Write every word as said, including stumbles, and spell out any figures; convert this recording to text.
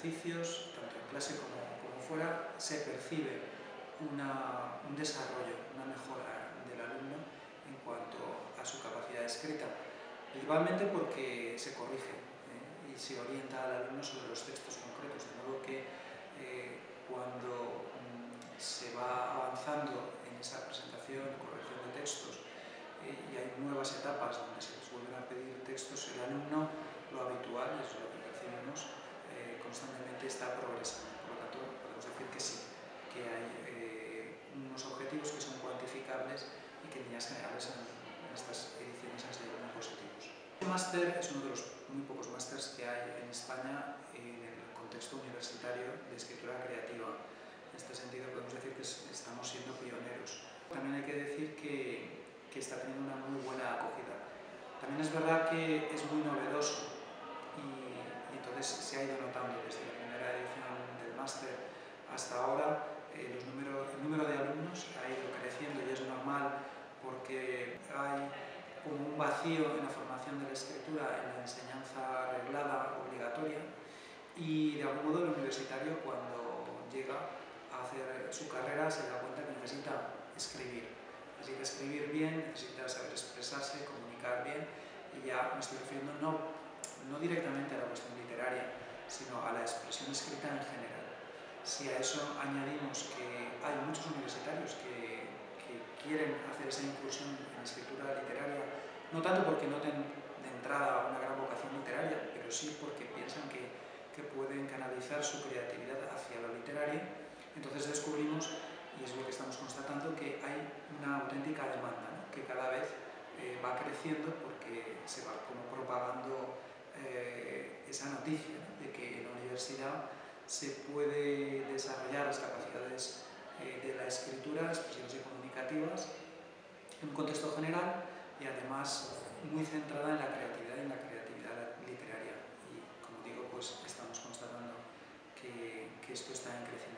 ejercicios, tanto en clase como, como fuera, se percibe una, un desarrollo, una mejora del alumno en cuanto a su capacidad escrita, principalmente porque se corrige ¿eh? y se orienta al alumno sobre los textos concretos, de modo que eh, cuando mm, se va avanzando en esa presentación y corrección de textos eh, y hay nuevas etapas donde se les vuelven a pedir textos, el alumno, lo habitual, es lo que percibimos, eh, constantemente está progresando. Por lo tanto, podemos decir que sí, que hay eh, unos objetivos que son cuantificables y que en líneas generales en, en estas ediciones han sido muy positivos. Este máster es uno de los muy pocos másters que hay en España en el contexto universitario de escritura creativa. En este sentido podemos decir que estamos siendo pioneros. También hay que decir que, que está teniendo una muy buena acogida. También es verdad que es muy novedoso y, y entonces se ha ido notando desde la primera edición del máster hasta ahora. Eh, los número, el número de alumnos ha ido creciendo y es normal porque hay como un vacío en la formación de la escritura, en la enseñanza reglada, obligatoria, y de algún modo el universitario cuando llega a hacer su carrera se da cuenta que necesita escribir. Necesita escribir bien, necesita saber expresarse, comunicar bien, y ya me estoy refiriendo no, no directamente a la cuestión literaria, sino a la expresión escrita en general. Si a eso añadimos que hay muchos universitarios que, que quieren hacer esa incursión en escritura literaria, no tanto porque noten de entrada una gran vocación literaria, pero sí porque piensan que, que pueden canalizar su creatividad hacia lo literario, entonces descubrimos, y es lo que estamos constatando, que hay una auténtica demanda, ¿no? Que cada vez eh, va creciendo porque se va como propagando eh, esa noticia, ¿no? De que en la universidad se puede desarrollar las capacidades eh, de la escritura, expresivas y comunicativas, en un contexto general y además muy centrada en la creatividad y en la creatividad literaria. Y como digo, pues estamos constatando que, que esto está en crecimiento.